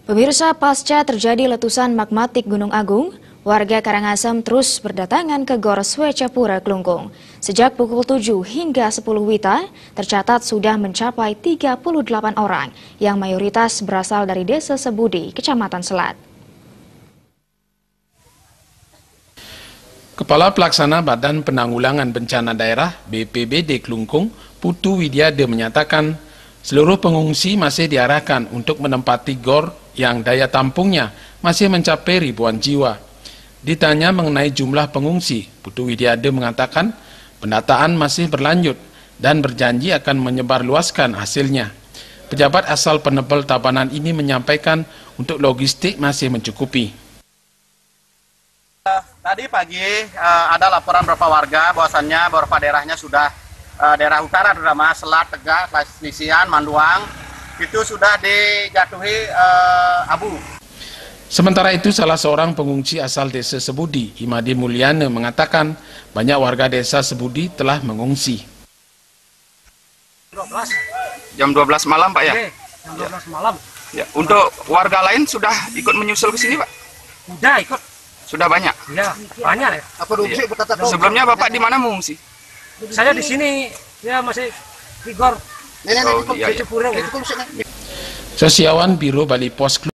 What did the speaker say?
Pemirsa, pasca terjadi letusan magmatik Gunung Agung, warga Karangasem terus berdatangan ke Gor Swecapura, Klungkung. Sejak pukul 7 hingga 10 WITA, tercatat sudah mencapai 38 orang, yang mayoritas berasal dari Desa Sebudi, Kecamatan Selat. Kepala Pelaksana Badan Penanggulangan Bencana Daerah BPBD Klungkung, Putu Widiade menyatakan, seluruh pengungsi masih diarahkan untuk menempati gor yang daya tampungnya masih mencapai ribuan jiwa. Ditanya mengenai jumlah pengungsi, Putu Widiade mengatakan pendataan masih berlanjut dan berjanji akan menyebarluaskan hasilnya. Pejabat asal Penebel Tabanan ini menyampaikan untuk logistik masih mencukupi. Tadi pagi ada laporan beberapa warga bahwasannya beberapa daerahnya sudah daerah utara terutama Selat, Tegak, Lisian, Manduang itu sudah dijatuhi abu. Sementara itu, salah seorang pengungsi asal Desa Sebudi, Imadi Mulyana, mengatakan banyak warga Desa Sebudi telah mengungsi. Jam 12 malam, Pak, ya? Jam 12 malam. Ya. Untuk warga lain sudah ikut menyusul ke sini, Pak? Udah ikut. Sudah banyak? Ya, banyak ya. Sebelumnya Bapak di mana mengungsi? Saya di sini, ya masih di Gor. Oh, iya, iya. Sosiawan Biro Bali Pos